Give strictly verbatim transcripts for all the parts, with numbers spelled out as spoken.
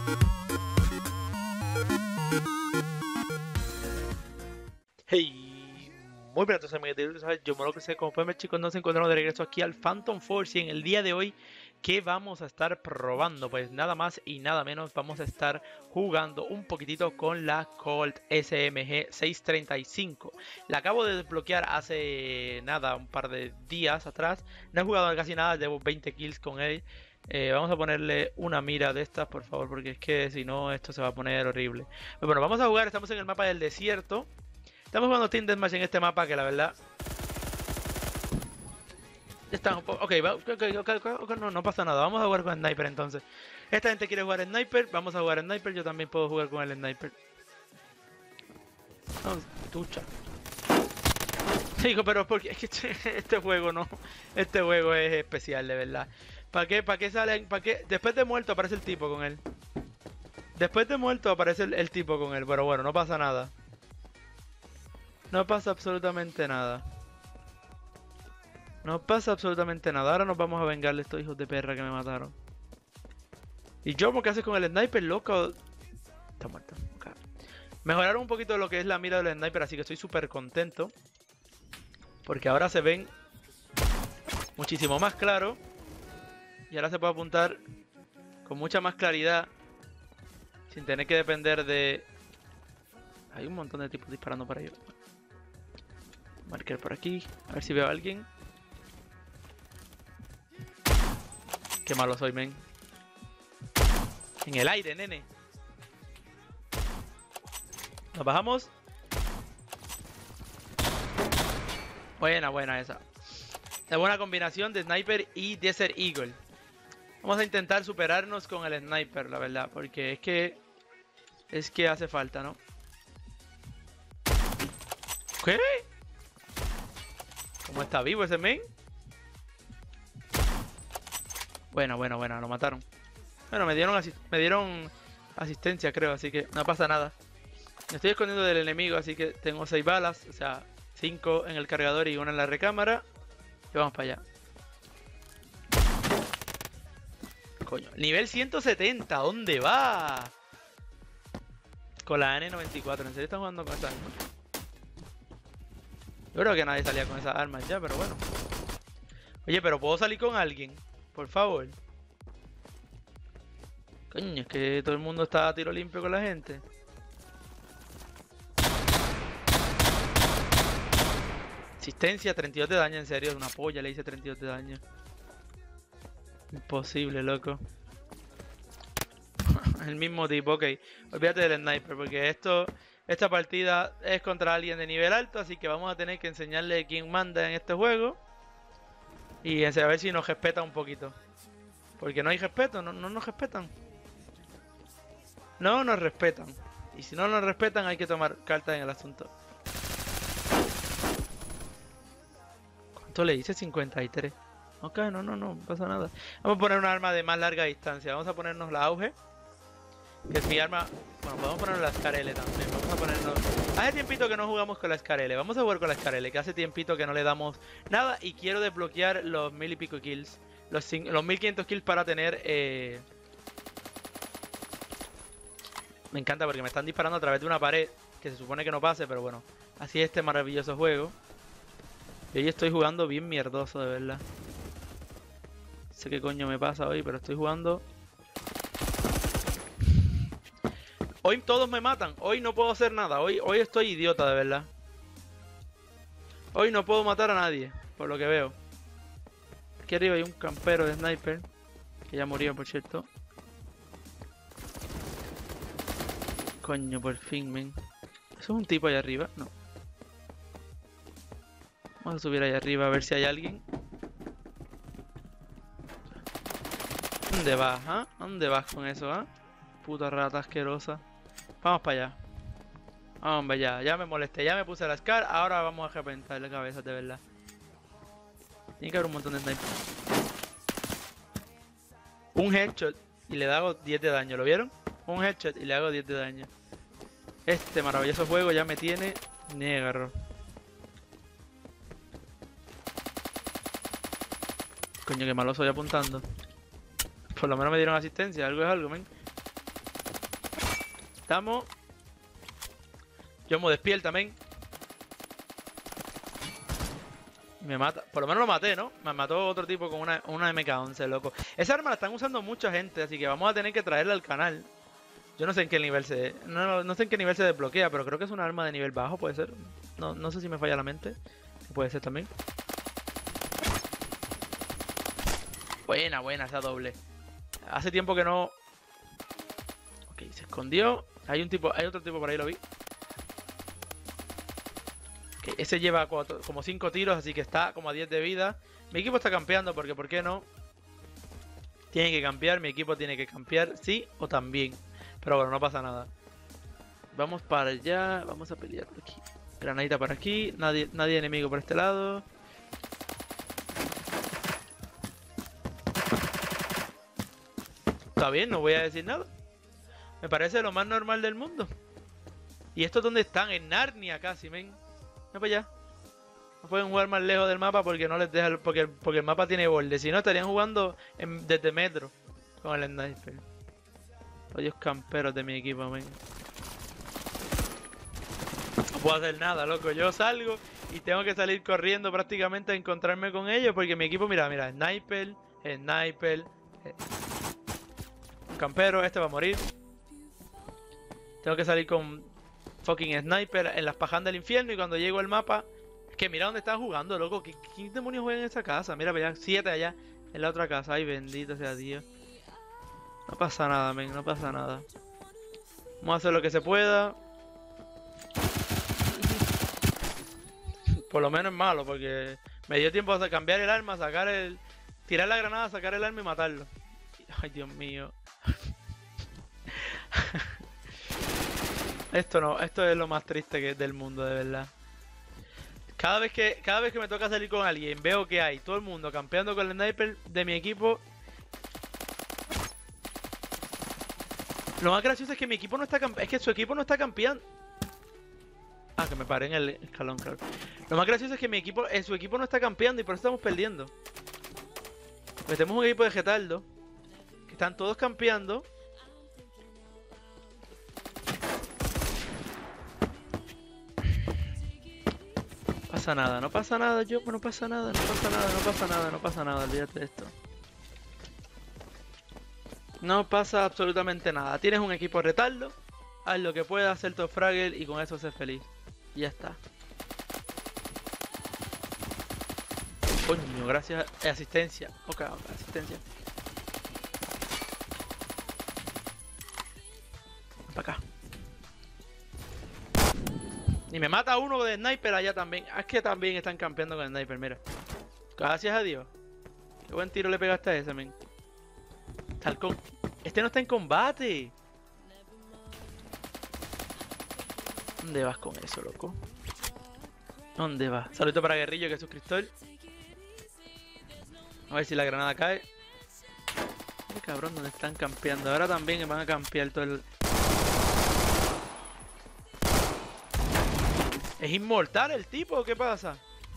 Hey, muy buenas tardes amigos, yo me lo que sé, como pueden ver chicos, nos encontramos de regreso aquí al Phantom Force y en el día de hoy, ¿qué vamos a estar probando? Pues nada más y nada menos, vamos a estar jugando un poquitito con la Colt S M G seiscientos treinta y cinco. La acabo de desbloquear hace nada, un par de días atrás, no he jugado casi nada, llevo veinte kills con él. Eh, vamos a ponerle una mira de estas, por favor, porque es que si no esto se va a poner horrible. Pero bueno, vamos a jugar, estamos en el mapa del desierto. Estamos jugando Team Deathmatch en este mapa que la verdad está un poco... Ok, va, okay, okay, okay, no, no pasa nada. Vamos a jugar con Sniper entonces. Esta gente quiere jugar Sniper, vamos a jugar Sniper. Yo también puedo jugar con el Sniper. Vamos, tucha. Digo, pero porque es que este, este juego no... Este juego es especial, de verdad. ¿Para qué? ¿Para qué salen? ¿Para qué? Después de muerto aparece el tipo con él. Después de muerto aparece el, el tipo con él. Pero bueno, no pasa nada. No pasa absolutamente nada. No pasa absolutamente nada. Ahora nos vamos a vengar de estos hijos de perra que me mataron. ¿Y yo qué haces con el sniper, loco? Está muerto. Okay. Mejoraron un poquito lo que es la mira del sniper, así que estoy súper contento. Porque ahora se ven muchísimo más claro. Y ahora se puede apuntar con mucha más claridad. Sin tener que depender de... Hay un montón de tipos disparando para ellos. Marcar por aquí, a ver si veo a alguien. Qué malo soy, men. En el aire, nene. Nos bajamos. Buena, buena esa. Es buena combinación de Sniper y Desert Eagle. Vamos a intentar superarnos con el Sniper, la verdad. Porque es que... Es que hace falta, ¿no? ¿Qué? ¿Cómo está vivo ese men? Bueno, bueno, bueno, lo mataron. Bueno, me dieron, asist me dieron asistencia, creo, así que no pasa nada. Me estoy escondiendo del enemigo, así que tengo seis balas, o sea, cinco en el cargador y una en la recámara. Y vamos para allá. Coño, nivel ciento setenta, ¿dónde va? Con la N noventa y cuatro, ¿en serio están jugando con esta arma? Yo creo que nadie salía con esas armas ya, pero bueno. Oye, pero ¿puedo salir con alguien? Por favor. Coño, es que todo el mundo está a tiro limpio con la gente. Asistencia, treinta y dos de daño, en serio, es una polla, le hice treinta y dos de daño. Imposible, loco. El mismo tipo, ok. Olvídate del sniper, porque esto... Esta partida es contra alguien de nivel alto, así que vamos a tener que enseñarle quién manda en este juego. Y a ver si nos respeta un poquito. Porque no hay respeto, no, no nos respetan. No nos respetan. Y si no nos respetan hay que tomar cartas en el asunto. ¿Cuánto le hice? cincuenta y tres. Ok, no, no, no, no pasa nada. Vamos a poner un arma de más larga distancia. Vamos a ponernos la auge. Que es mi arma. Bueno, podemos poner la Scarelle también. Vamos a ponernos... Hace tiempito que no jugamos con la Scarelle. Vamos a jugar con la Scarelle, que hace tiempito que no le damos nada. Y quiero desbloquear los mil y pico kills. Los, los mil quinientos kills para tener... Eh... Me encanta porque me están disparando a través de una pared. Que se supone que no pase, pero bueno. Así es este maravilloso juego. Y hoy estoy jugando bien mierdoso, de verdad. No sé qué coño me pasa hoy, pero estoy jugando... Hoy todos me matan, hoy no puedo hacer nada, hoy, hoy estoy idiota de verdad. Hoy no puedo matar a nadie, por lo que veo. Aquí arriba hay un campero de sniper, que ya murió por cierto. Coño, por fin, men. ¿Eso es un tipo allá arriba? No. Vamos a subir allá arriba a ver si hay alguien. ¿Dónde vas, ah? ¿eh? ¿Dónde vas con eso, ah? ¿eh? Puta rata asquerosa. Vamos para allá. Hombre, ya, ya me molesté, ya me puse la Scar. Ahora vamos a reventar la cabeza, de verdad. Tiene que haber un montón de snipers. Un headshot y le hago diez de daño, ¿lo vieron? Un headshot y le hago diez de daño. Este maravilloso juego ya me tiene negro. Coño, que malo soy apuntando. Por lo menos me dieron asistencia, algo es algo, men. Estamos. Yo me despierta, men. Me mata. Por lo menos lo maté, ¿no? Me mató otro tipo con una, una M K once, loco. Esa arma la están usando mucha gente, así que vamos a tener que traerla al canal. Yo no sé en qué nivel se... No, no sé en qué nivel se desbloquea, pero creo que es una arma de nivel bajo, puede ser. No, no sé si me falla la mente. Puede ser también. Buena, buena esa doble. Hace tiempo que no... Ok, se escondió. Hay un tipo, hay otro tipo por ahí, lo vi. Okay, ese lleva cuatro, como cinco tiros, así que está como a diez de vida. Mi equipo está campeando porque, ¿por qué no? Tiene que campear, mi equipo tiene que campear, sí o también. Pero bueno, no pasa nada. Vamos para allá, vamos a pelear por aquí. Granadita por aquí, nadie, nadie enemigo por este lado. Está bien, no voy a decir nada. Me parece lo más normal del mundo. ¿Y estos dónde están? En Narnia casi, men. No, para allá. No pueden jugar más lejos del mapa porque no les deja, porque, porque el mapa tiene borde. Si no, estarían jugando en, desde metro con el sniper. Odios camperos de mi equipo, men. No puedo hacer nada, loco. Yo salgo y tengo que salir corriendo prácticamente a encontrarme con ellos porque mi equipo, mira, mira, sniper, sniper, eh, campero, este va a morir. Tengo que salir con fucking sniper en las pajas del infierno y cuando llego al mapa... Que mira dónde están jugando, loco. ¿Qué, ¿Quién demonios juega en esa casa? Mira, allá, siete allá, en la otra casa. Ay, bendito sea Dios. No pasa nada, men, no pasa nada. Vamos a hacer lo que se pueda. Por lo menos es malo, porque me dio tiempo a cambiar el arma, sacar el... Tirar la granada, sacar el arma y matarlo. Ay, Dios mío. Esto no, esto es lo más triste que del mundo, de verdad. Cada vez que cada vez que me toca salir con alguien, veo que hay todo el mundo campeando con el sniper de mi equipo. Lo más gracioso es que mi equipo no está campeando. Es que su equipo no está campeando. Ah, que me paré en el escalón, claro. Lo más gracioso es que mi equipo, eh, su equipo no está campeando y por eso estamos perdiendo. Pues tenemos un equipo de Getaldo que están todos campeando. No pasa nada, no pasa nada, yo, no pasa nada, no pasa nada, no pasa nada, no pasa nada, olvídate de esto. No pasa absolutamente nada. Tienes un equipo retardo, haz lo que puedas, hacer tu fraggle y con eso ser feliz. Y ya está. Coño, gracias. Eh, asistencia. Ok, ok, asistencia. Ven para acá. Y me mata uno de sniper allá también. Ah, es que también están campeando con el sniper, mira. Gracias a Dios. Qué buen tiro le pegaste a ese, men. Talcón. Este no está en combate. ¿Dónde vas con eso, loco? ¿Dónde vas? Saludito para Guerrillo, que es suscriptor. A ver si la granada cae. Qué cabrón, ¿dónde están campeando? Ahora también van a campear todo el... ¿Es inmortal el tipo? ¿Qué pasa?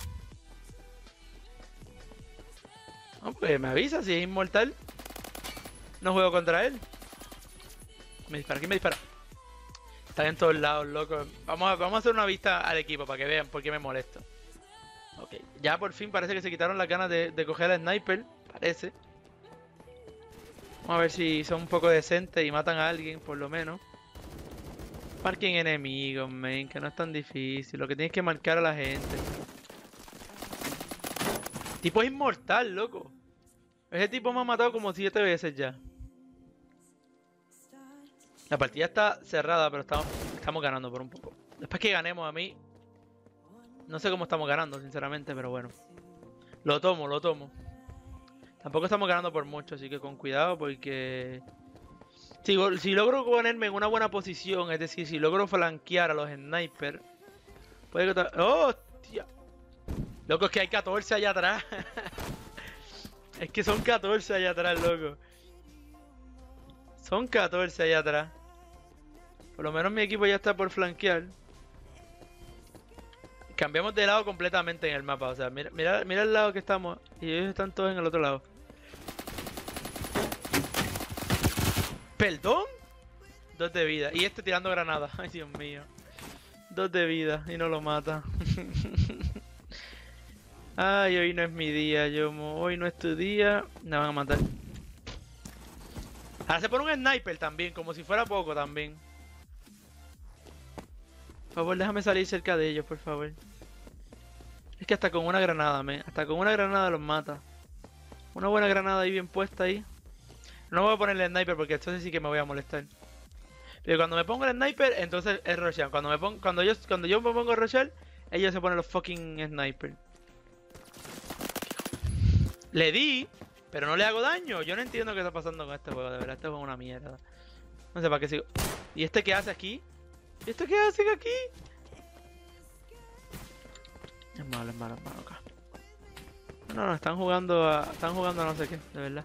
No, pues me avisa si es inmortal. No juego contra él. Me dispara, ¿quién me dispara? Están en todos lados, loco. Vamos a, vamos a hacer una vista al equipo para que vean por qué me molesto. Ok, ya por fin parece que se quitaron las ganas de, de coger al sniper. Parece. Vamos a ver si son un poco decentes y matan a alguien, por lo menos. Marquen enemigos, men, que no es tan difícil. Lo que tienes que marcar a la gente. Tipo es inmortal, loco. Ese tipo me ha matado como siete veces ya. La partida está cerrada, pero estamos, estamos ganando por un poco. Después que ganemos a mí... No sé cómo estamos ganando, sinceramente, pero bueno. Lo tomo, lo tomo. Tampoco estamos ganando por mucho, así que con cuidado porque... Si, si logro ponerme en una buena posición, es decir, si logro flanquear a los snipers, puede que... ¡Oh, hostia! Loco, es que hay catorce allá atrás. Es que son catorce allá atrás, loco. Son catorce allá atrás. Por lo menos mi equipo ya está por flanquear. Cambiamos de lado completamente en el mapa. O sea, mira, mira, mira el lado que estamos. Y ellos están todos en el otro lado. ¿Perdón? Dos de vida. Y este tirando granadas. Ay, Dios mío. Dos de vida y no lo mata. Ay, hoy no es mi día, Yomo. Hoy no es tu día. Me van a matar. Ahora se pone un sniper también, como si fuera poco también. Por favor, déjame salir cerca de ellos, por favor. Es que hasta con una granada, me. Hasta con una granada los mata. Una buena granada ahí bien puesta ahí. No voy a ponerle sniper porque entonces sí que me voy a molestar. Pero cuando me pongo el sniper, entonces es rushear. Cuando me pongo, cuando yo, cuando yo me pongo a rushear, ellos se ponen los fucking sniper. Le di, pero no le hago daño. Yo no entiendo qué está pasando con este juego, de verdad. Este juego es una mierda. No sé para qué sigo. ¿Y este qué hace aquí? ¿Y este qué hace aquí? Es malo, es malo, es malo acá. No, no, están jugando a... Están jugando a no sé qué, de verdad.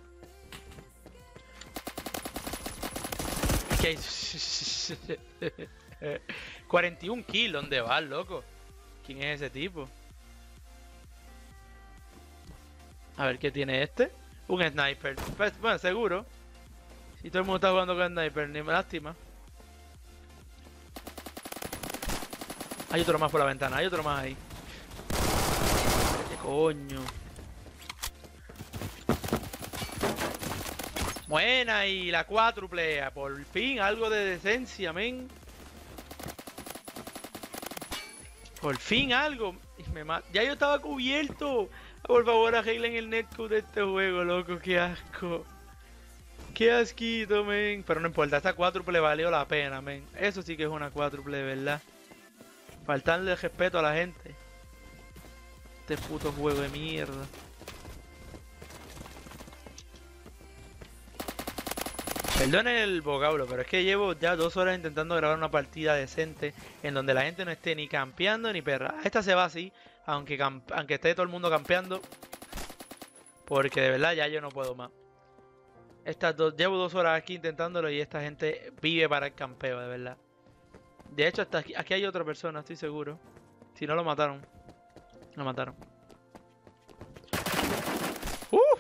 Es que hay... cuarenta y un kills, ¿dónde vas, loco? ¿Quién es ese tipo? A ver, ¿qué tiene este? Un sniper. Pues, bueno, seguro. Si todo el mundo está jugando con sniper, ni me lástima. Hay otro más por la ventana, hay otro más ahí. ¿Qué coño? Buena, y la cuádruple. Por fin, algo de decencia, men. Por fin algo. Y me ma- ya yo estaba cubierto. Por favor, arreglen el netcode de este juego, loco. Qué asco. Qué asquito, men. Pero no importa, esta cuádruple valió la pena, men. Eso sí que es una cuádruple, de verdad. Faltarle respeto a la gente. Este puto juego de mierda. Perdonen el vocablo, pero es que llevo ya dos horas intentando grabar una partida decente en donde la gente no esté ni campeando ni perra. Esta se va así, aunque, aunque esté todo el mundo campeando. Porque de verdad ya yo no puedo más. Estas dos, llevo dos horas aquí intentándolo y esta gente vive para el campeo, de verdad. De hecho, hasta aquí, aquí hay otra persona, estoy seguro. Si no lo mataron. Lo mataron. ¡Uf!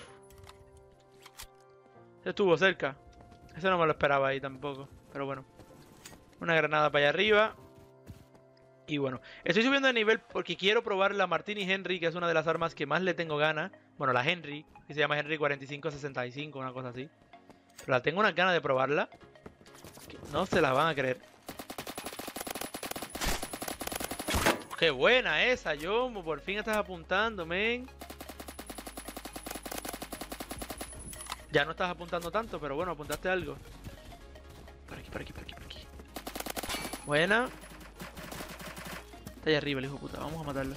Estuvo cerca. Eso no me lo esperaba ahí tampoco. Pero bueno. Una granada para allá arriba. Y bueno. Estoy subiendo de nivel porque quiero probar la Martini Henry, que es una de las armas que más le tengo ganas. Bueno, la Henry, que se llama Henry cuarenta y cinco sesenta y cinco, una cosa así. Pero la tengo unas ganas de probarla. Que no se la van a creer. Qué buena esa, Yomo. Por fin estás apuntando, men. Ya no estás apuntando tanto, pero bueno, apuntaste algo. Por aquí, por aquí, por aquí, por aquí. Buena. Está allá arriba el hijo de puta. Vamos a matarlo.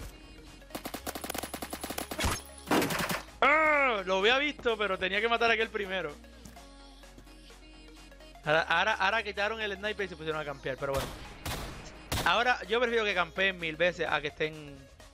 ¡Ah! Lo había visto, pero tenía que matar a aquel primero. Ahora, ahora, ahora quitaron el sniper y se pusieron a campear, pero bueno. Ahora, yo prefiero que campeen mil veces a que estén...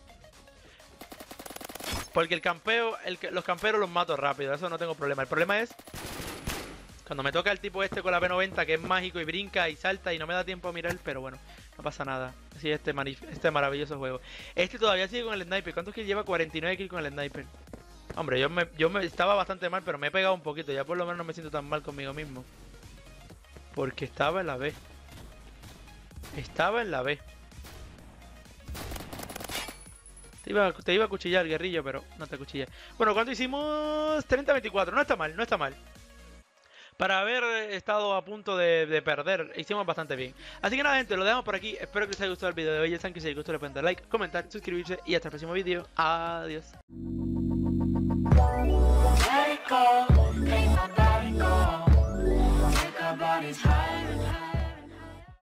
Porque el campeo, el, los camperos los mato rápido, eso no tengo problema. El problema es cuando me toca el tipo este con la P noventa, que es mágico y brinca y salta y no me da tiempo a mirar, pero bueno, no pasa nada. Así este, este maravilloso juego. Este todavía sigue con el sniper. ¿Cuántos kills lleva? cuarenta y nueve kills con el sniper. Hombre, yo me, yo me estaba bastante mal, pero me he pegado un poquito. Ya por lo menos no me siento tan mal conmigo mismo. Porque estaba en la B. Estaba en la B. Te iba, te iba a cuchillar, guerrillo, pero no te cuchillé. Bueno, ¿cuánto hicimos? treinta a veinticuatro. No está mal, no está mal. Para haber estado a punto de, de perder, hicimos bastante bien. Así que nada, gente, lo dejamos por aquí. Espero que les haya gustado el video de hoy. Ya saben que si les gustó le pueden dar like, comentar, suscribirse. Y hasta el próximo video. Adiós.